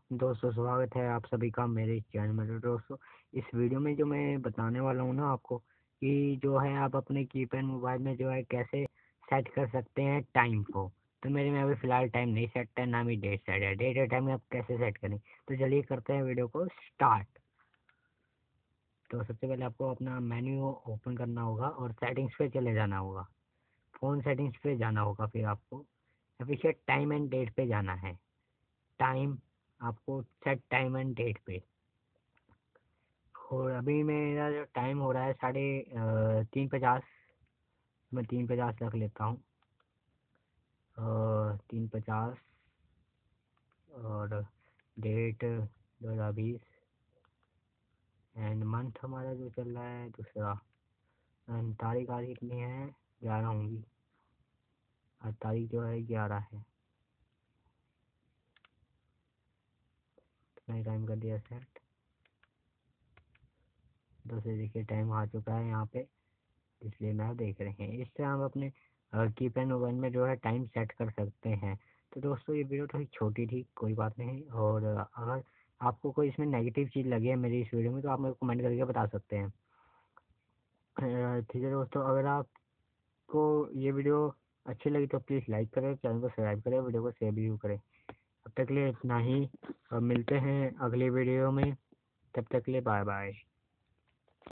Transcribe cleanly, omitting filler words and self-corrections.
दोस्तों स्वागत है आप सभी का मेरे इस चैनल में। तो दोस्तों इस वीडियो में जो मैं बताने वाला हूँ ना आपको कि जो है आप अपने कीपैड मोबाइल में जो है कैसे सेट कर सकते हैं टाइम को। तो मेरे में अभी फ़िलहाल टाइम नहीं सेट है, ना ही डेट सेट है। डेट और टाइम आप कैसे सेट करें, तो चलिए करते हैं वीडियो को स्टार्ट। तो सबसे पहले आपको अपना मेन्यू ओपन करना होगा और सेटिंग्स पे चले जाना होगा। फ़ोन सेटिंग्स पे जाना होगा, फिर आपको फिर टाइम एंड डेट पे जाना है। टाइम आपको सेट टाइम एंड डेट पे। और अभी मेरा जो टाइम हो रहा है 3:50। मैं 3:50 रख लेता हूँ। 3:50 और डेट 2020 एंड मंथ हमारा जो चल रहा है दूसरा। एंड तारीख आज कितनी है, 11 होंगी। और तारीख जो है 11 है। मैंने टाइम कर दिया सेट। दूसरे देखिए टाइम आ चुका है यहाँ पे, इसलिए मैं देख रहे हैं। इससे हम अपने कीपैड मोबाइल में जो है टाइम सेट कर सकते हैं। तो दोस्तों ये वीडियो थोड़ी छोटी थी, कोई बात नहीं। और अगर आपको कोई इसमें नेगेटिव चीज़ लगी है मेरी इस वीडियो में, तो आप मेरे को कमेंट करके बता सकते हैं। ठीक है दोस्तों, अगर आपको ये वीडियो अच्छी लगी तो प्लीज़ लाइक करें, चैनल को सब्सक्राइब करें, वीडियो को शेयर भी करें। अब तक के लिए इतना ही। मिलते हैं अगली वीडियो में। तब तक के लिए बाय बाय।